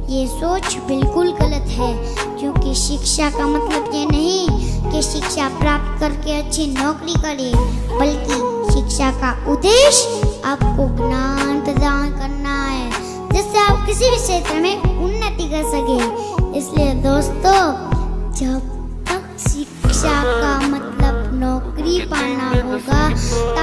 ये सोच बिल्कुल गलत है, क्योंकि शिक्षा का मतलब ये नहीं कि शिक्षा प्राप्त करके अच्छी नौकरी करें, बल्कि शिक्षा का उद्देश्य आपको ज्ञान प्रदान करना है, जिससे आप किसी भी क्षेत्र में उन्नति कर सके। इसलिए दोस्तों, जब तक शिक्षा का मतलब नौकरी पाना होगा,